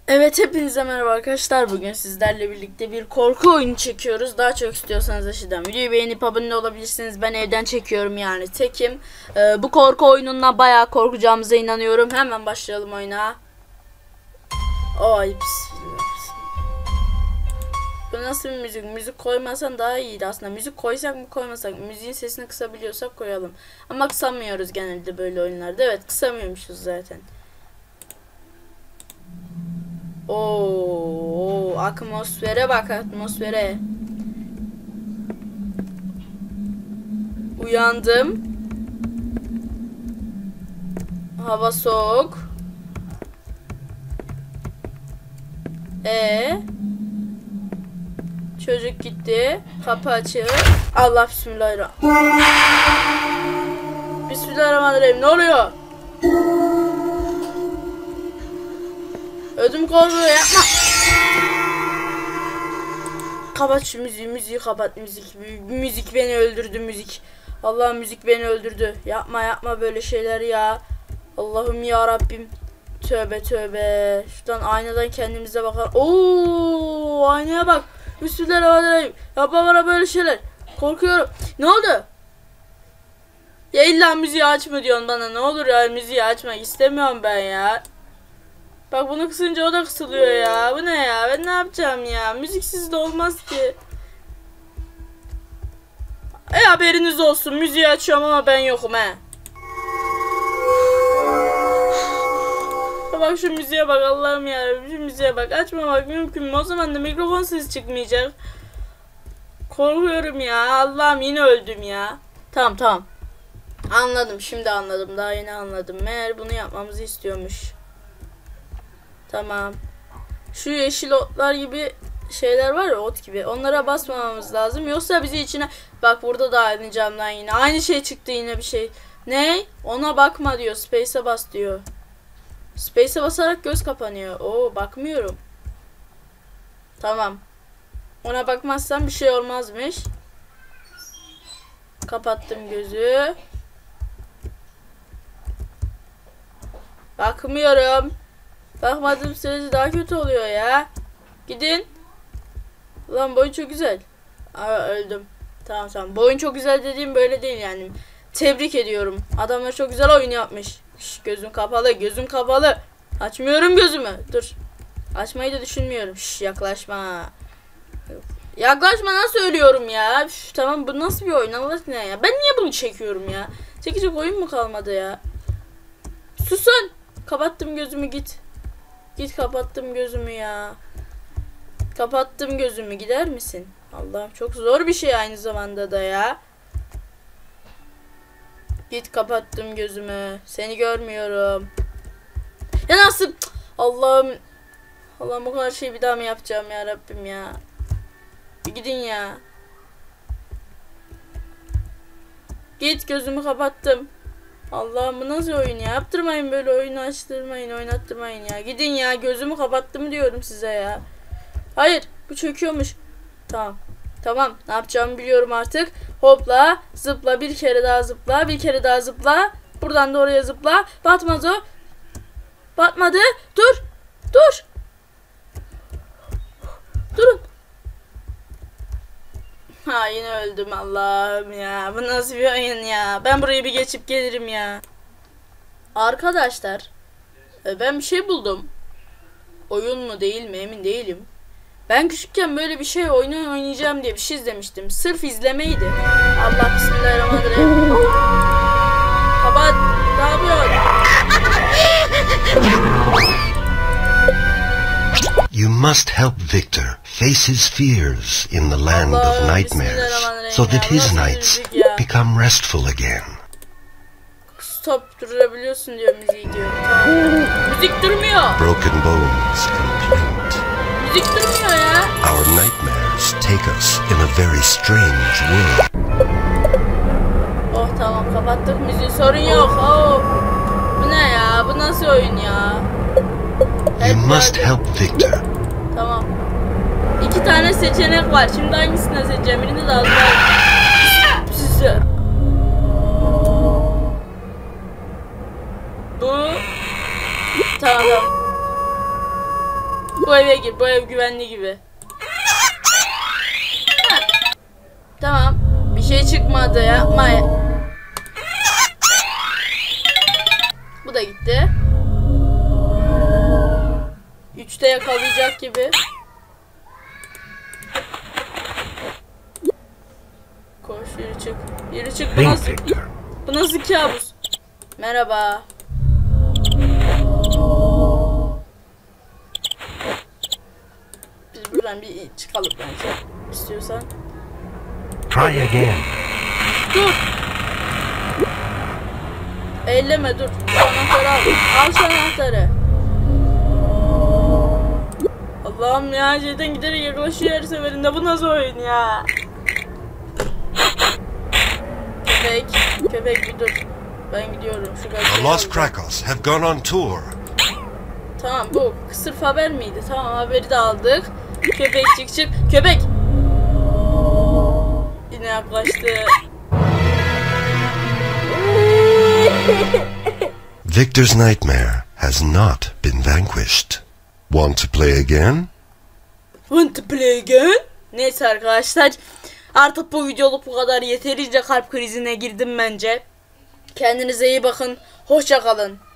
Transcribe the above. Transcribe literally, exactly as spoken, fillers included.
Evet, hepinize merhaba arkadaşlar. Bugün sizlerle birlikte bir korku oyunu çekiyoruz. Daha çok istiyorsanız aşağıdan videoyu beğenip abone olabilirsiniz. Ben evden çekiyorum, yani tekim. Ee, bu korku oyunundan bayağı korkacağımıza inanıyorum. Hemen başlayalım oyuna. Ay bismillah. Bu nasıl bir müzik? Müzik koymasan daha iyiydi aslında. Müzik koysak mı koymasak mı? Müziğin sesini kısabiliyorsak koyalım. Ama kısamıyoruz genelde böyle oyunlarda. Evet, kısamıyormuşuz zaten. Oo, atmosfere bak, atmosfere. Uyandım. Hava soğuk. E Çocuk gitti. Kapı açık. Allah, bismillahirrahmanirrahim. Bismillahirrahmanirrahim. Ne oluyor? Ödüm kopuyor, yapma. Kapat şu müziği, müziği kapat, müzik. Müzik beni öldürdü, müzik. Allah, müzik beni öldürdü. Yapma yapma böyle şeyler ya. Allah'ım ya Rabbim. Tövbe tövbe. Şuradan aynadan kendimize bakalım. Oo, aynaya bak. Bismillahirrahmanirrahim. Yapma bana böyle şeyler. Korkuyorum. Ne oldu? Ya illa müziği açma diyorsun bana. Ne olur ya, müziği açmak istemiyorum ben ya. Bak, bunu kısınca o da kısılıyor ya. Bu ne ya? Ben ne yapacağım ya? Müziksiz de olmaz ki. E haberiniz olsun. Müziği açıyorum ama ben yokum he. Bak şu müziğe bak, Allah'ım ya. Şu müziğe bak. Açmamak mümkün mü? O zaman da mikrofon sesi çıkmayacak. Korkuyorum ya. Allah'ım, yine öldüm ya. Tamam tamam. Anladım. Şimdi anladım. Daha yeni anladım. Meğer bunu yapmamızı istiyormuş. Tamam. Şu yeşil otlar gibi şeyler var ya, ot gibi. Onlara basmamamız lazım. Yoksa bizi içine... Bak, burada da aynı camdan yine. Aynı şey çıktı, yine bir şey. Ne? Ona bakma diyor. Space'e bas diyor. Space'e basarak göz kapanıyor. Oo, bakmıyorum. Tamam. Ona bakmazsam bir şey olmazmış. Kapattım gözü. Bakmıyorum. Bakmadığım sürece daha kötü oluyor ya. Gidin. Lan, boyun çok güzel. Aa, öldüm. Tamam tamam. Boyun çok güzel dediğim böyle değil yani. Tebrik ediyorum. Adamlar çok güzel oyun yapmış. Şş, gözüm kapalı, gözüm kapalı. Açmıyorum gözümü. Dur. Açmayı da düşünmüyorum. Şş, yaklaşma. Yaklaşma, nasıl ölüyorum ya? Şş, tamam, bu nasıl bir oyun Allah aşkına ya? Ben niye bunu çekiyorum ya? Çekecek oyun mu kalmadı ya? Susun. Kapattım gözümü, git. Git, kapattım gözümü ya. Kapattım gözümü, gider misin? Allah'ım, çok zor bir şey aynı zamanda da ya. Git, kapattım gözümü. Seni görmüyorum. Ya nasıl? Allah'ım. Allah'ım, bu kadar şeyi bir daha mı yapacağım ya Rabbim ya. Bir gidin ya. Git, gözümü kapattım. Allah'ım, bu nasıl oyun ya? Yaptırmayın böyle oyunu, açtırmayın, oynattırmayın ya. Gidin ya, gözümü kapattım diyorum size ya. Hayır, bu çöküyormuş. Tamam. Tamam, ne yapacağımı biliyorum artık. Hopla, zıpla, bir kere daha zıpla, bir kere daha zıpla. Buradan da oraya zıpla. Batmaz o. Batmadı. Dur. Dur. Durun. Ha, yine öldüm, Allah'ım ya. Bu nasıl bir oyun ya? Ben burayı bir geçip gelirim ya. Arkadaşlar, ben bir şey buldum. Oyun mu değil mi emin değilim. Ben küçükken böyle bir şey oyunu oynayacağım diye bir şey izlemiştim. Sırf izlemeydi. Allah, bismillahirrahmanirrahim. Kapat. Ne yapıyorsun? You must help Victor face his fears in the land Allah, of nightmares, so that his nights become restful again. Stop, durabiliyorsun diyor, müziği diyor. Tamam. Müzik durmuyor. Broken bones complaint. Müzik durmuyor ya. Our nightmares take us in a very strange world. Oh tamam, kapattık müziği, sorun yok. Oh. Bu ne ya? Bu nasıl oyun ya? You must help Victor. Tamam. İki tane seçenek var. Şimdi hangisini seçeceğim? Birini de aldım. Bu. Tamam. Bu eve gir. Bu ev güvenli gibi. Tamam. Bir şey çıkmadı, yapma. Bu da gitti. Üçte yakalayacak gibi. Koş, yürü çık. Yürü çık. Bu Think, nasıl, Victor. bu nasıl kabus? Merhaba. Biz buradan bir çıkalım bence. İstiyorsan. Try again. Dur. Elleme, dur. Şu anahtarı al. Al şu anahtarı. Allah'ım ya, şeyden giderek yaklaşıyor her seferinde. Bu nasıl oyun ya? Köpek. Köpek bir dur. Ben gidiyorum. Şu The gazeteyi Lost alacağım. Krakos have gone on tour. Tamam, bu sırf haber miydi? Tamam, haberi de aldık. Köpek çık çık. Köpek. Yine yaklaştı. Victor's nightmare has not been vanquished. Want to play again? Want to play again? Neyse arkadaşlar. Artık bu videoluk bu kadar. Yeterince kalp krizine girdim bence. Kendinize iyi bakın. Hoşça kalın.